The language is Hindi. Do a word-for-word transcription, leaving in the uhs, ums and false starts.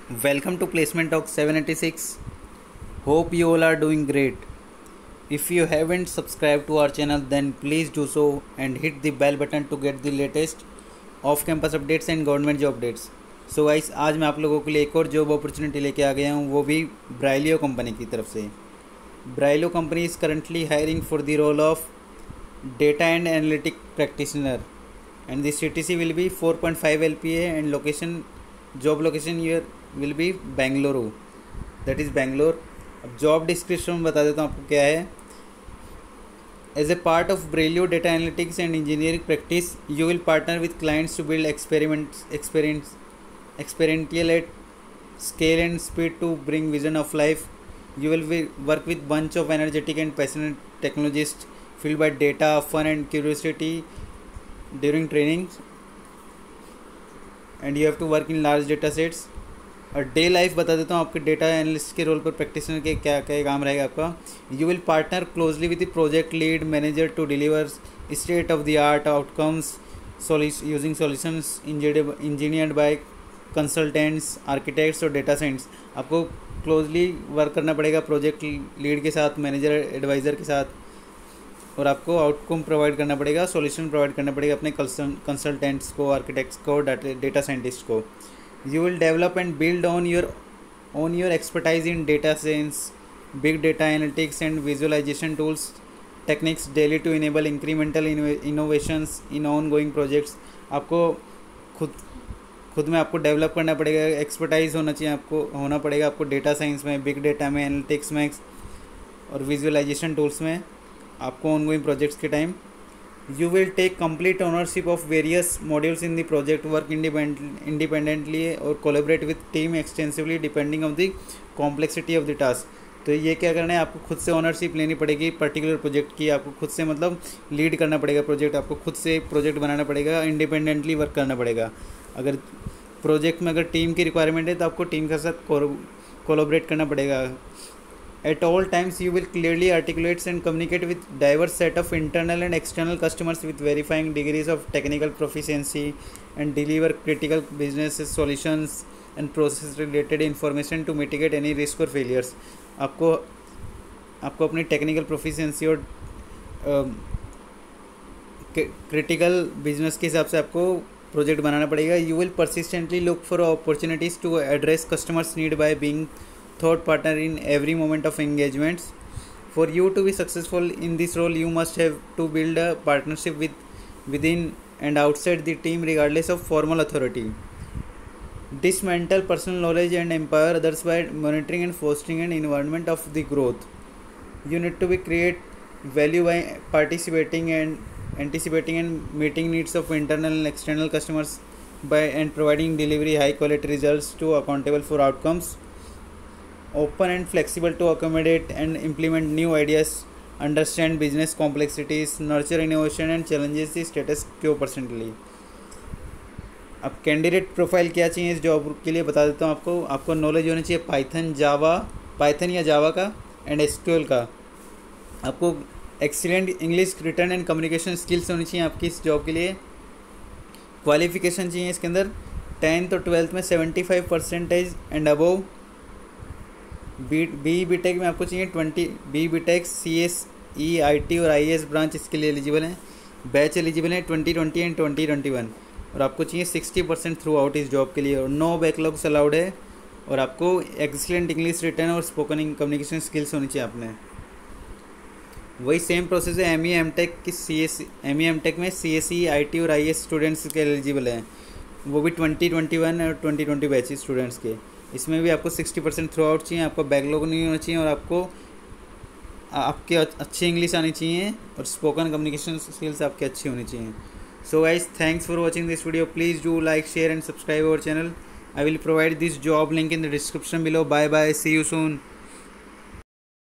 Welcome to Placement Talk seven eighty-six. Hope you all are doing great. If you haven't subscribed to our channel, then please do so and hit the bell button to get the latest off campus updates and government job updates. So guys, आज मैं आप लोगों के लिए एक और जॉब अपॉर्चुनिटी लेके आ गया हूँ, वो भी ब्राइलियो कंपनी की तरफ से. Brillio company is currently hiring for the role of data and analytic practitioner and the C T C will be four point five L P A and location job location year will be Bengaluru, that is Bangalore. अब जॉब डिस्क्रिप्शन बता देता हूँ आपको क्या है. As a part of Braille data analytics and engineering practice, you will partner with clients to build experiments, experience, experiential at scale and speed to bring vision of life. You will be, work with bunch of energetic and passionate technologists filled by data, fun and curiosity during trainings. And you have to work in large data sets. और डे लाइफ बता देता हूँ आपके डेटा एनालिस्ट के रोल पर प्रैक्टिशनर के क्या क्या काम रहेगा आपका. You will partner closely with the project lead manager to deliver state of the art outcomes using solutions engineered by consultants, architects और डेटा साइंस. आपको क्लोजली वर्क करना पड़ेगा प्रोजेक्ट लीड के साथ, मैनेजर एडवाइज़र के साथ, और आपको आउटकम प्रोवाइड करना पड़ेगा, सॉल्यूशन प्रोवाइड करना पड़ेगा अपने कंसल्टेंट्स को, आर्किटेक्ट्स को, डेटा साइंटिस्ट को. You will develop and build on your on your expertise in data science, big data analytics and visualization tools techniques daily to enable incremental innovations in ongoing projects. आपको खुद खुद में आपको डेवलप करना पड़ेगा, एक्सपर्टाइज होना चाहिए, आपको होना पड़ेगा आपको डेटा साइंस में, बिग डेटा में, एनालिटिक्स में और विजुअलाइजेशन टूल्स में आपको ऑनगोइंग प्रोजेक्ट्स के time. You will take complete ownership of various modules in the project, work independent, independently or collaborate with team extensively depending on the complexity of the task. तो ये क्या करना है, आपको खुद से ओनरशिप लेनी पड़ेगी पर्टिकुलर प्रोजेक्ट की. आपको खुद से मतलब लीड करना पड़ेगा प्रोजेक्ट, आपको खुद से प्रोजेक्ट बनाना पड़ेगा, इंडिपेंडेंटली वर्क करना पड़ेगा. अगर प्रोजेक्ट में अगर टीम की रिक्वायरमेंट है तो आपको टीम के साथ कोलैबोरेट करना पड़ेगा. At all times, you will clearly articulate and communicate with diverse set of internal and external customers with varying degrees of technical proficiency and deliver critical business solutions and process related information to mitigate any risk or failures. आपको आपको अपनी टेक्निकल प्रोफिशिएंसी और क्रिटिकल बिजनेस के हिसाब से आपको प्रोजेक्ट बनाना पड़ेगा. You will persistently look for opportunities to address customers need by being thought partner in every moment of engagements. For you to be successful in this role, you must have to build a partnership with within and outside the team regardless of formal authority. Dismantle personal knowledge and empower others by monitoring and fostering an environment of the growth. You need to be create value by participating and anticipating and meeting needs of internal and external customers by and providing delivery high quality results to accountable for outcomes. Open and flexible to accommodate and implement new ideas, understand business complexities, nurture innovation and challenges the status quo personally. अब कैंडिडेट प्रोफाइल क्या चाहिए इस जॉब के लिए बता देता हूँ आपको. आपको नॉलेज होनी चाहिए पाइथन, जावा, पाइथन या जावा का एंड एसक्यूएल का. आपको excellent English written and communication skills होनी चाहिए आपकी इस जॉब के लिए. क्वालिफिकेशन चाहिए इसके अंदर टेंथ और ट्वेल्थ में seventy five percentage and above. B B B tech में आपको चाहिए twenty, B B tech, C S E, I T और आई एस ब्रांच इसके लिए एलिजिबल हैं. बैच एलिजिबल है twenty twenty and twenty twenty one. और आपको चाहिए सिक्सटी परसेंट थ्रू आउट इस जॉब के लिए, और नो बैकलॉग्स अलाउड है. और आपको एक्सीलेंट इंग्लिश रिटर्न और स्पोकन कम्युनिकेशन स्किल्स होनी चाहिए आपने. वही सेम प्रोसेस है एम ई एम टेक की. C S M E M tech में C S E, I T और आई एस स्टूडेंट्स के एलिजिबल हैं, वो भी ट्वेंटी ट्वेंटी वन और ट्वेंटी ट्वेंटी बैच स्टूडेंट्स के. इसमें भी आपको सिक्सटी परसेंट थ्रू आउट चाहिए, आपको बैकलॉग नहीं होना चाहिए, और आपको आपके अच्छी इंग्लिश आनी चाहिए और स्पोकन कम्युनिकेशन स्किल्स आपके अच्छी होनी चाहिए. So guys, thanks for watching this video. Please do like, share and subscribe our channel. I will provide this job link in the description below. Bye bye, see you soon.